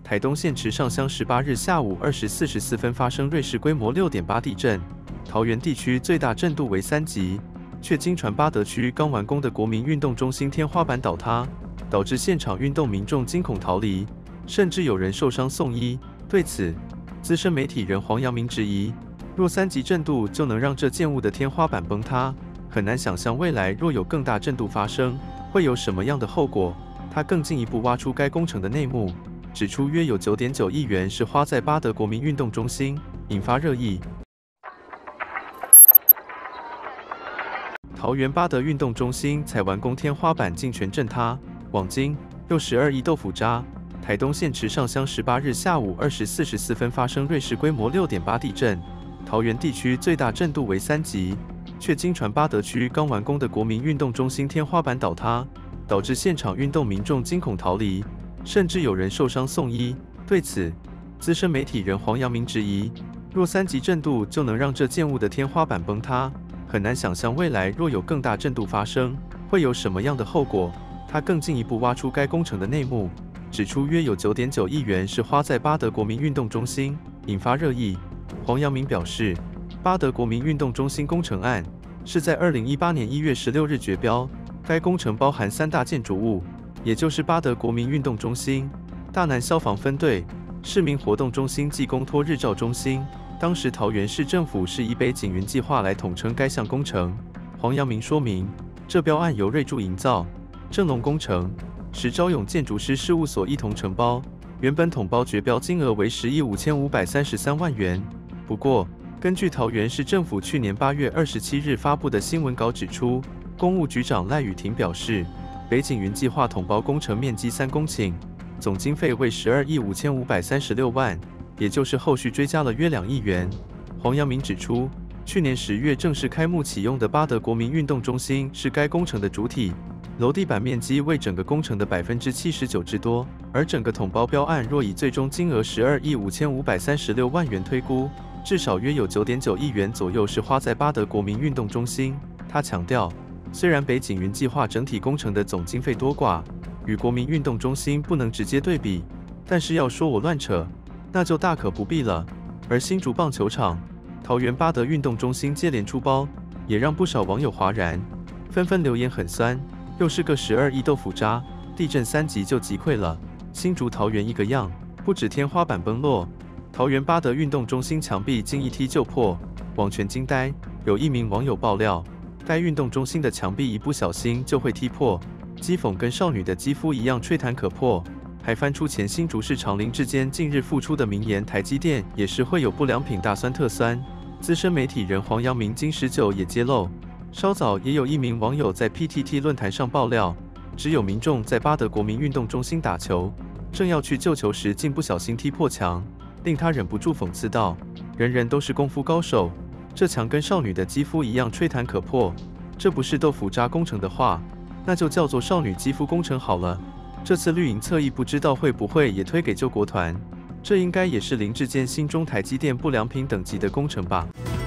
台东县池上乡18日下午2时44分发生瑞士规模6.8地震，桃园地区最大震度为3级，却经传八德区刚完工的国民运动中心天花板倒塌，导致现场运动民众惊恐逃离，甚至有人受伤送医。对此，资深媒体人黄阳明质疑，若3级震度就能让这建物的天花板崩塌，很难想象未来若有更大震度发生，会有什么样的后果。他更进一步挖出该工程的内幕，指出约有9.9亿元是花在八德国民运动中心，引发热议。桃园八德运动中心才完工，天花板竟全震塌，网金又12亿豆腐渣。台东县池上乡18日下午2时44分发生瑞士规模6.8地震，桃园地区最大震度为3级，却经传八德区刚完工的国民运动中心天花板倒塌，导致现场运动民众惊恐逃离，甚至有人受伤送医。对此，资深媒体人黄阳明质疑，若3级震度就能让这建物的天花板崩塌，很难想象未来若有更大震度发生，会有什么样的后果。他更进一步挖出该工程的内幕，指出约有9.9亿元是花在八德国民运动中心，引发热议。黄阳明表示，八德国民运动中心工程案是在2018年1月16日决标，该工程包含3大建筑物，也就是八德国民运动中心、大南消防分队、市民活动中心暨公托日照中心。当时桃园市政府是以北景云计划来统称该项工程。黄阳明说明，这标案由瑞筑营造、正隆工程、石昭永建筑师事务所一同承包，原本统包决标金额为10亿5533万元。不过，根据桃园市政府去年8月27日发布的新闻稿指出，公务局长赖雨婷表示，北景云计划统包工程面积3公顷，总经费为12亿5536万，也就是后续追加了约2亿元。黄阳明指出，去年10月正式开幕启用的八德国民运动中心是该工程的主体，楼地板面积为整个工程的79%之多，而整个统包标案若以最终金额12亿5536万元推估，至少约有9.9亿元左右是花在八德国民运动中心。他强调，虽然北景云计划整体工程的总经费多寡与国民运动中心不能直接对比，但是要说我乱扯，那就大可不必了。而新竹棒球场、桃园八德运动中心接连出包，也让不少网友哗然，纷纷留言很酸，又是个12亿豆腐渣，地震3级就击溃了，新竹桃园一个样。不止天花板崩落，桃园八德运动中心墙壁竟一踢就破，网全惊呆。有一名网友爆料，该运动中心的墙壁一不小心就会踢破，讥讽跟少女的肌肤一样吹弹可破，还翻出前新竹市长林志坚近日复出的名言，台积电也是会有不良品大酸特酸。资深媒体人黄阳明今19也揭露，稍早也有一名网友在 PTT 论坛上爆料，只有民众在八德国民运动中心打球，正要去救球时竟不小心踢破墙，令他忍不住讽刺道，人人都是功夫高手，这墙跟少女的肌肤一样吹弹可破，这不是豆腐渣工程的话，那就叫做少女肌肤工程好了。这次绿营侧翼不知道会不会也推给救国团，这应该也是林志坚心中台积电不良品等级的工程吧。